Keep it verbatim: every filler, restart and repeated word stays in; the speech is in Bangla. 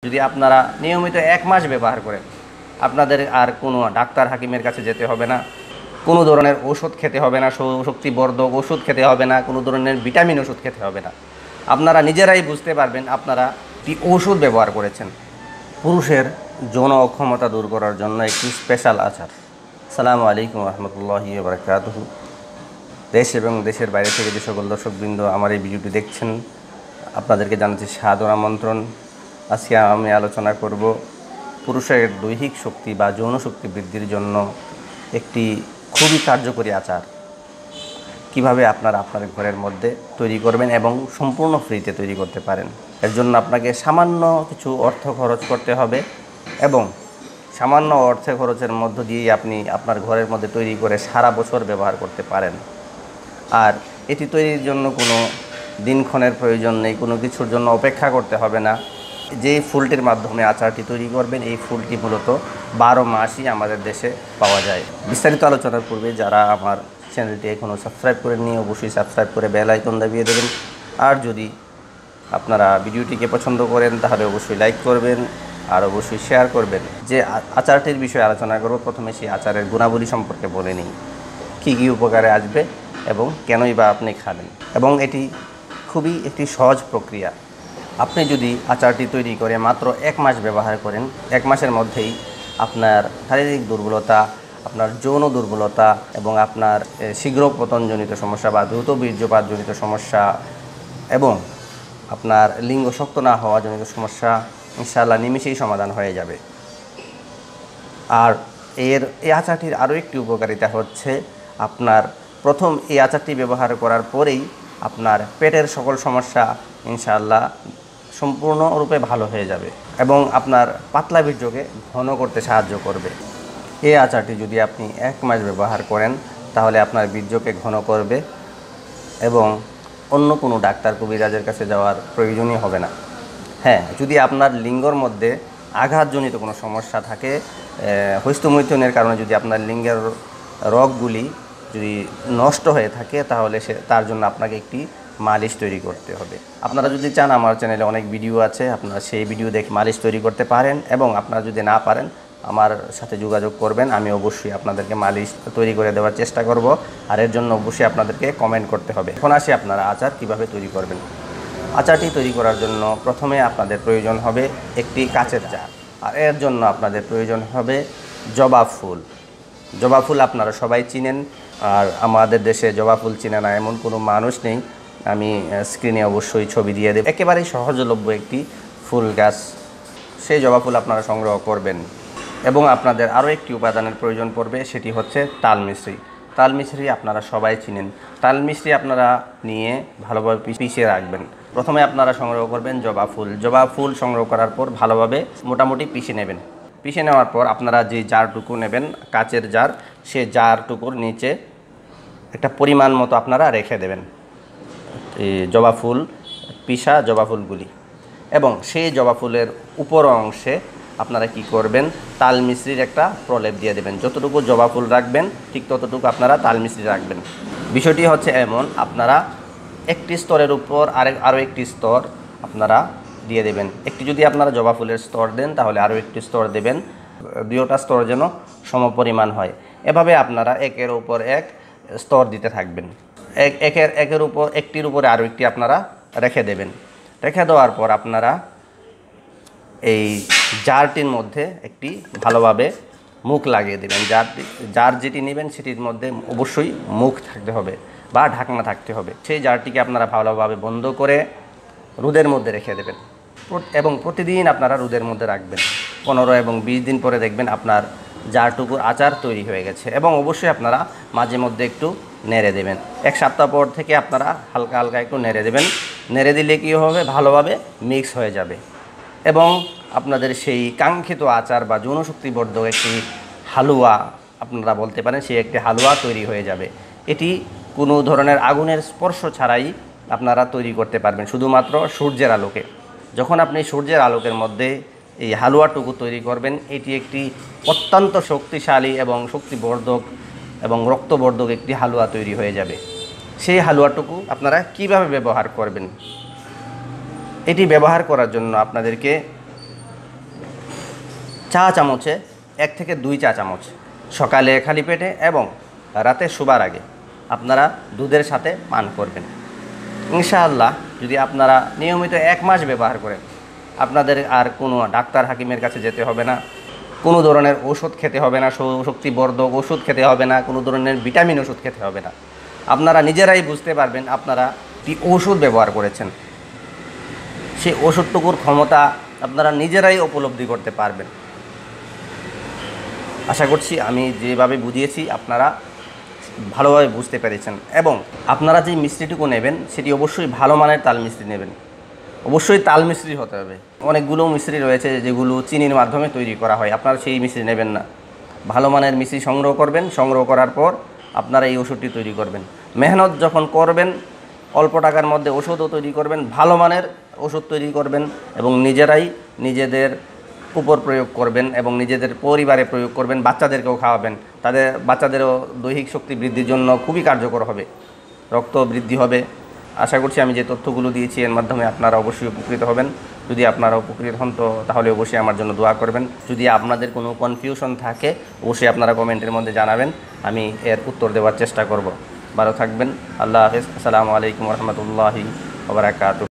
যদি আপনারা নিয়মিত এক মাস ব্যবহার করেন, আপনাদের আর কোনো ডাক্তার হাকিমের কাছে যেতে হবে না, কোনো ধরনের ওষুধ খেতে হবে না, শক্তিবর্ধক ওষুধ খেতে হবে না, কোনো ধরনের ভিটামিন ওষুধ খেতে হবে না। আপনারা নিজেরাই বুঝতে পারবেন আপনারা কি ওষুধ ব্যবহার করেছেন। পুরুষের যৌন অক্ষমতা দূর করার জন্য একটি স্পেশাল আচার। আসসালামু আলাইকুম রহমতুল্লাহি ওয়া বারাকাতুহু। দেশ এবং দেশের বাইরে থেকে যে সকল দর্শকবৃন্দ আমার এই ভিডিওটি দেখছেন, আপনাদেরকে জানাচ্ছি সাদর আমন্ত্রণ। আজকে আমি আলোচনা করব পুরুষের দৈহিক শক্তি বা যৌন শক্তি বৃদ্ধির জন্য একটি খুবই কার্যকরী আচার কিভাবে আপনারা আপনার ঘরের মধ্যে তৈরি করবেন এবং সম্পূর্ণ ফ্রিতে তৈরি করতে পারেন। এর জন্য আপনাকে সামান্য কিছু অর্থ খরচ করতে হবে এবং সামান্য অর্থ খরচের মধ্য দিয়েই আপনি আপনার ঘরের মধ্যে তৈরি করে সারা বছর ব্যবহার করতে পারেন। আর এটি তৈরির জন্য কোনো দিনক্ষণের প্রয়োজন নেই, কোনো কিছুর জন্য অপেক্ষা করতে হবে না। যে ফুলটির মাধ্যমে আচারটি তৈরি করবেন, এই ফুলটি মূলত বারো মাসই আমাদের দেশে পাওয়া যায়। বিস্তারিত আলোচনার পূর্বে যারা আমার চ্যানেলটি এখনও সাবস্ক্রাইব করে নিয়ে অবশ্যই সাবস্ক্রাইব করে বেল আইকন দাবিয়ে দেবেন। আর যদি আপনারা ভিডিওটিকে পছন্দ করেন তাহলে অবশ্যই লাইক করবেন আর অবশ্যই শেয়ার করবেন। যে আচারটির বিষয়ে আলোচনা করব, প্রথমে সেই আচারের গুণাবলী সম্পর্কে বলে নিই, কী কী উপকারে আসবে এবং কেনই বা আপনি খাবেন। এবং এটি খুবই একটি সহজ প্রক্রিয়া। আপনি যদি আচারটি তৈরি করে মাত্র এক মাস ব্যবহার করেন, এক মাসের মধ্যেই আপনার শারীরিক দুর্বলতা, আপনার যৌন দুর্বলতা এবং আপনার শীঘ্র পতনজনিত সমস্যা বা দ্রুত বীর্যপাতজনিত সমস্যা এবং আপনার লিঙ্গ শক্ত না হওয়া জনিত সমস্যা ইনশাআল্লাহ নিমেষেই সমাধান হয়ে যাবে। আর এর এই আচারটির আরও একটি উপকারিতা হচ্ছে, আপনার প্রথম এই আচারটি ব্যবহার করার পরেই আপনার পেটের সকল সমস্যা ইনশাআল্লাহ সম্পূর্ণরূপে ভালো হয়ে যাবে এবং আপনার পাতলা বীর্যকে ঘন করতে সাহায্য করবে। এই আচারটি যদি আপনি এক মাস ব্যবহার করেন তাহলে আপনার বীর্যকে ঘন করবে এবং অন্য কোনো ডাক্তার কবিরাজের কাছে যাওয়ার প্রয়োজনই হবে না। হ্যাঁ, যদি আপনার লিঙ্গর মধ্যে আঘাতজনিত কোনো সমস্যা থাকে, হস্তমৈথুনের কারণে যদি আপনার লিঙ্গের রগগুলি যদি নষ্ট হয়ে থাকে তাহলে সে তার জন্য আপনাকে একটি মালিশ তৈরি করতে হবে। আপনারা যদি চান, আমার চ্যানেলে অনেক ভিডিও আছে, আপনারা সেই ভিডিও দেখে মালিশ তৈরি করতে পারেন এবং আপনারা যদি না পারেন আমার সাথে যোগাযোগ করবেন, আমি অবশ্যই আপনাদেরকে মালিশ তৈরি করে দেওয়ার চেষ্টা করব। আর এর জন্য অবশ্যই আপনাদেরকে কমেন্ট করতে হবে। এখন আসি আপনারা আচার কিভাবে তৈরি করবেন। আচারটি তৈরি করার জন্য প্রথমে আপনাদের প্রয়োজন হবে একটি কাচের জার, আর এর জন্য আপনাদের প্রয়োজন হবে জবা ফুল। জবা ফুল আপনারা সবাই চিনেন, আর আমাদের দেশে জবা ফুল চিনে না এমন কোনো মানুষ নেই। আমি স্ক্রিনে অবশ্যই ছবি দিয়ে দেব। একেবারেই সহজলভ্য একটি ফুল গাছ, সেই জবা ফুল আপনারা সংগ্রহ করবেন। এবং আপনাদের আরও একটি উপাদানের প্রয়োজন পড়বে, সেটি হচ্ছে তাল মিছরি। তাল মিছরি আপনারা সবাই চিনেন। তাল মিছরি আপনারা নিয়ে ভালোভাবে পিষিয়ে রাখবেন। প্রথমে আপনারা সংগ্রহ করবেন জবা ফুল। জবা ফুল সংগ্রহ করার পর ভালোভাবে মোটামুটি পিষে নেবেন। পিষে নেওয়ার পর আপনারা যে জারটুকু নেবেন, কাচের জার, সে জারটুকুর নিচে একটা পরিমাণ মতো আপনারা রেখে দেবেন এই জবা ফুল, পিষা জবা ফুলগুলি। এবং সেই জবা ফুলের উপর অংশে আপনারা কি করবেন, তাল মিছরির একটা প্রলেপ দিয়ে দেবেন। যতটুকু জবা ফুল রাখবেন ঠিক ততটুকু আপনারা তাল মিছরি রাখবেন। বিষয়টি হচ্ছে এমন, আপনারা একটি স্তরের উপর আরেক আরও একটি স্তর আপনারা দিয়ে দেবেন। একটি যদি আপনারা জবা ফুলের স্তর দেন তাহলে আরও একটি স্তর দেবেন, দুইটা স্তর যেন সমপরিমাণ হয়। এভাবে আপনারা একের উপর এক স্তর দিতে থাকবেন। এক একের একের উপর একটির উপরে আরও একটি আপনারা রেখে দেবেন। রেখে দেওয়ার পর আপনারা এই জারটির মধ্যে একটি ভালোভাবে মুখ লাগিয়ে দেবেন। জারটি জার যেটি নেবেন সেটির মধ্যে অবশ্যই মুখ থাকতে হবে বা ঢাকনা থাকতে হবে। সেই জারটিকে আপনারা ভালোভাবে বন্ধ করে রোদের মধ্যে রেখে দেবেন এবং প্রতিদিন আপনারা রোদের মধ্যে রাখবেন। পনেরো এবং বিশ দিন পরে দেখবেন আপনার জারটুকুর আচার তৈরি হয়ে গেছে। এবং অবশ্যই আপনারা মাঝে মধ্যে একটু নেড়ে দেবেন। এক সপ্তাহ পর থেকে আপনারা হালকা হালকা একটু নেড়ে দেবেন। নেড়ে দিলে কী হবে, ভালোভাবে মিক্স হয়ে যাবে এবং আপনাদের সেই কাঙ্ক্ষিত আচার বা যৌনশক্তিবর্ধক একটি হালুয়া আপনারা বলতে পারেন, সেই একটি হালুয়া তৈরি হয়ে যাবে। এটি কোনো ধরনের আগুনের স্পর্শ ছাড়াই আপনারা তৈরি করতে পারবেন, শুধুমাত্র সূর্যের আলোকে। যখন আপনি সূর্যের আলোকের মধ্যে এই হালুয়াটুকু তৈরি করবেন, এটি একটি অত্যন্ত শক্তিশালী এবং শক্তিবর্ধক এবং রক্তবর্ধক একটি হালুয়া তৈরি হয়ে যাবে। সেই হালুয়াটুকু আপনারা কিভাবে ব্যবহার করবেন, এটি ব্যবহার করার জন্য আপনাদেরকে চা চামচে এক থেকে দুই চা চামচ সকালে খালি পেটে এবং রাতে শোবার আগে আপনারা দুধের সাথে পান করবেন। ইনশাআল্লাহ যদি আপনারা নিয়মিত এক মাস ব্যবহার করেন, আপনাদের আর কোনো ডাক্তার হাকিমের কাছে যেতে হবে না, কোনো ধরনের ওষুধ খেতে হবে না, শক্তিবর্ধক ওষুধ খেতে হবে না, কোনো ধরনের ভিটামিন ওষুধ খেতে হবে না। আপনারা নিজেরাই বুঝতে পারবেন আপনারা কি ওষুধ ব্যবহার করেছেন, সেই ওষুধটুকুর ক্ষমতা আপনারা নিজেরাই উপলব্ধি করতে পারবেন। আশা করছি আমি যেভাবে বুঝিয়েছি আপনারা ভালোভাবে বুঝতে পেরেছেন। এবং আপনারা যে মিষ্টিটুকু নেবেন সেটি অবশ্যই ভালো মানের তাল মিষ্টি নেবেন, অবশ্যই তাল মিষ্টি হতে হবে। অনেকগুলো মিষ্টি রয়েছে যেগুলো চিনির মাধ্যমে তৈরি করা হয়, আপনারা সেই মিষ্টি নেবেন না। ভালো মানের মিষ্টি সংগ্রহ করবেন, সংগ্রহ করার পর আপনারা এই ওষুধটি তৈরি করবেন। মেহনত যখন করবেন, অল্প টাকার মধ্যে ওষুধও তৈরি করবেন, ভালো মানের ওষুধ তৈরি করবেন এবং নিজেরাই নিজেদের উপর প্রয়োগ করবেন এবং নিজেদের পরিবারে প্রয়োগ করবেন, বাচ্চাদেরকেও খাওয়াবেন। তাদের বাচ্চাদেরও দৈহিক শক্তি বৃদ্ধির জন্য খুবই কার্যকর হবে, রক্ত বৃদ্ধি হবে। আশা করছি আমি যে তথ্যগুলো দিয়েছি এর মাধ্যমে আপনারা অবশ্যই উপকৃত হবেন। যদি আপনারা উপকৃত হন তো তাহলে অবশ্যই আমার জন্য দোয়া করবেন। যদি আপনাদের কোনো কনফিউশন থাকে অবশ্যই আপনারা কমেন্টের মধ্যে জানাবেন, আমি এর উত্তর দেওয়ার চেষ্টা করব। ভালো থাকবেন। আল্লাহ হাফেজ। আসসালামু আলাইকুম রহমতুল্লাহি ওয়া বারাকাতুহু।